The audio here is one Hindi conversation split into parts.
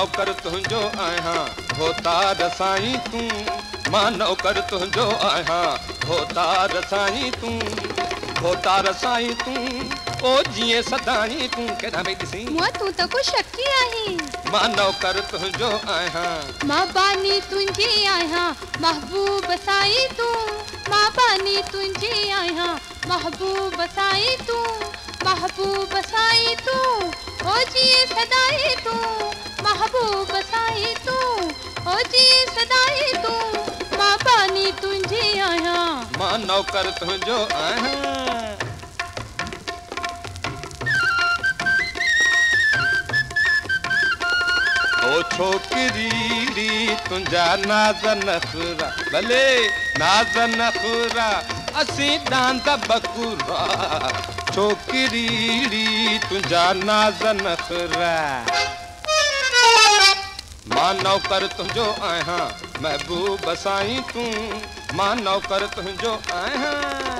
नौकर तुंहिंजो आहियां होतार साईं तूं, मां नौकर तुंहिंजो आहियां होतार साईं तूं, होतार साईं तूं, ओ जीअं सदाईं तूं। केॾां भई ॾिसी मुआ तूं त को शकी आहे। मां नौकर तुंहिंजो आहियां, मां बानी तुंहिंजी आहियां महबूब साईं तूं, मां बानी तुंहिंजी आहियां महबूब साईं तूं, महबूब साईं तूं, ओ जीअं सदाईं तूं, महबूब साईं तूं, ओ जीअं सदाईं तूं, मां बानी तुंहिंजी आहियां, मां नौकर तुंहिंजो आहियां। ओ छोकिरी तुंहिंजा नाज़ नखरा, भले नाज़ नखरा असीं डांद बकुरा, छोकिरी तुंहिंजा नाज़ नखरा। मां नौकर तुंहिंजो आहियां महबूब साईं तूं, मां नौकर तुंहिंजो आहियां।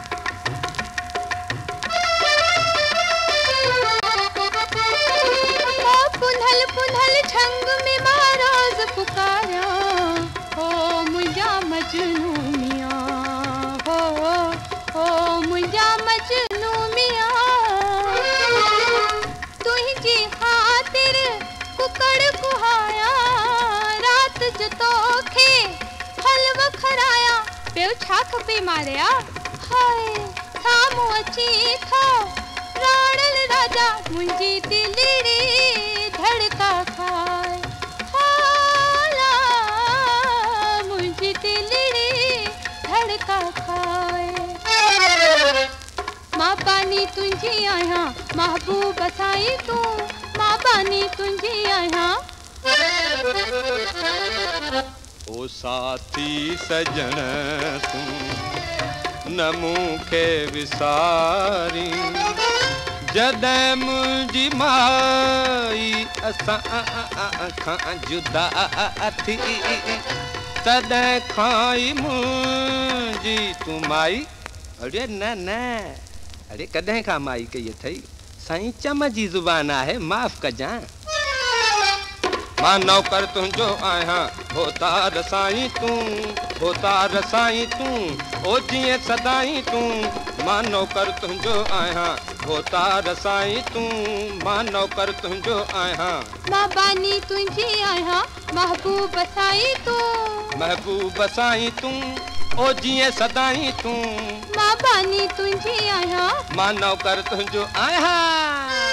पुनल पुनल छंग में मां रोज़ पुकारिया, हो मुंहिंजा मजनू मियां, हो मुंहिंजा मजनू मियां, तुंहिंजी ख़ातिर कुकड़ कुहाया, रात जो तोखे हलवो खराया। ॿियो छा खपे मारिया? हाय साम्हूं अची थो राणल राजा मुंहिंजी दिलड़ी धड़का खाए, हाला मुंहिंजी दिलड़ी धड़का खाए। मां बानी तुंहिंजी आहियां महबूब साईं तूं, मां बानी तुंहिंजी आहियां। ओ साथी सजण तूं न मूंखे विसारी, जॾहिं मुंहिंजी माई असां खां जुदा थी, तॾहिं खां ई मुंहिंजी तूं माई। अड़े न न, अड़े कॾहिं खां माई कई अथई? साईं चम जी ज़ुबान आहे, माफ़ कजां। मां नौकर तुंहिंजो आहियां होतार साईं तूं, होतार साईं तूं, ओ जीअं सदाईं तूं, मां नौकर तुंहिंजो आहियां होतार साईं तूं, मां नौकर तुंहिंजो आहियां। मां बानी तुंहिंजी आहियां महबूब साईं तूं, महबूब साईं तूं, ओ जीअं सदाईं तूं, मां बानी तुंहिंजी आहियां, मां नौकर तुंहिंजो आहियां।